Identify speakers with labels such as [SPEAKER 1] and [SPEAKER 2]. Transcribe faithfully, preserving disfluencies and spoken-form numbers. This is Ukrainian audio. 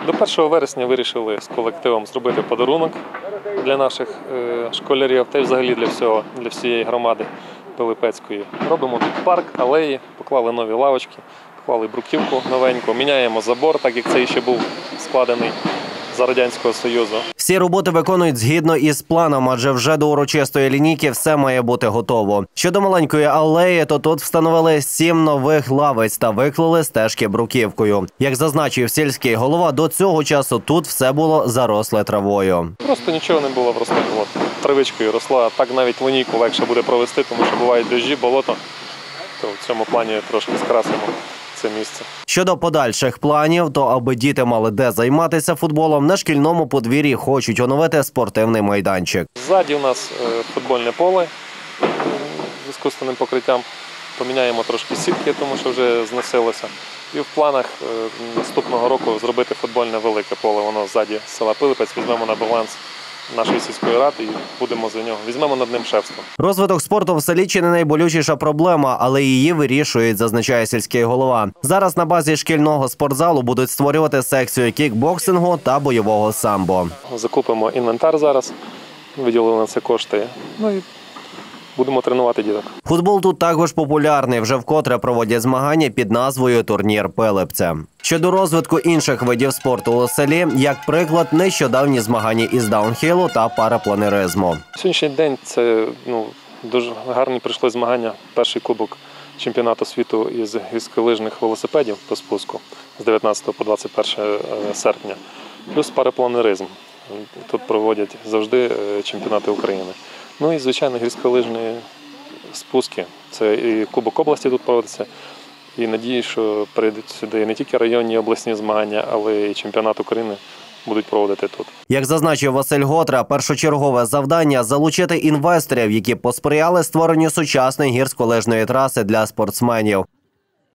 [SPEAKER 1] До першого вересня вирішили з колективом зробити подарунок для наших школярів та й взагалі для всього, для всієї громади Пилипецької. Робимо тут парк, алеї, поклали нові лавочки, поклали бруківку новеньку, міняємо забор, так як цей ще був складений за Радянського Союзу.
[SPEAKER 2] Всі роботи виконують згідно із планом, адже вже до урочистої лінійки все має бути готово. Щодо маленької алеї, то тут встановили сім нових лавиць та виклали стежки бруківкою. Як зазначив сільський голова, до цього часу тут все було заросле травою.
[SPEAKER 1] Просто нічого не було, просто от, травичкою росла, так навіть линійку легше буде провести, тому що бувають дощі, болото, то в цьому плані трошки скрасимо це місце.
[SPEAKER 2] Щодо подальших планів, то аби діти мали де займатися футболом, на шкільному подвір'ї хочуть оновити спортивний майданчик.
[SPEAKER 1] Ззаді у нас футбольне поле з іскусственним покриттям. Поміняємо трошки сітки, тому що вже зносилося. І в планах наступного року зробити футбольне велике поле. Воно ззаді села Пилипець, візьмемо на баланс нашої сільської ради і будемо за нього. Візьмемо над ним шефство.
[SPEAKER 2] Розвиток спорту в селі чи не найболючіша проблема, але її вирішують, зазначає сільський голова. Зараз на базі шкільного спортзалу будуть створювати секцію кікбоксингу та бойового самбо.
[SPEAKER 1] Закупимо інвентар зараз, виділили на це кошти. Ну і будемо тренувати діток.
[SPEAKER 2] Футбол тут також популярний. Вже вкотре проводять змагання під назвою «Турнір Пилипця». Щодо розвитку інших видів спорту у селі, як приклад, нещодавні змагання із даунхілу та парапланеризму.
[SPEAKER 1] Сьогоднішній день це ну, дуже гарні прийшли змагання. Перший кубок чемпіонату світу із гірськолижних велосипедів по спуску з дев'ятнадцятого по двадцять перше серпня. Плюс парапланеризм. Тут проводять завжди чемпіонати України. Ну і, звичайно, гірськолижні спуски. Це і Кубок області тут проводиться. І надію, що прийдуть сюди не тільки районні і обласні змагання, але і чемпіонат України будуть проводити тут.
[SPEAKER 2] Як зазначив Василь Готра, першочергове завдання – залучити інвесторів, які посприяли створенню сучасної гірськолижної траси для спортсменів.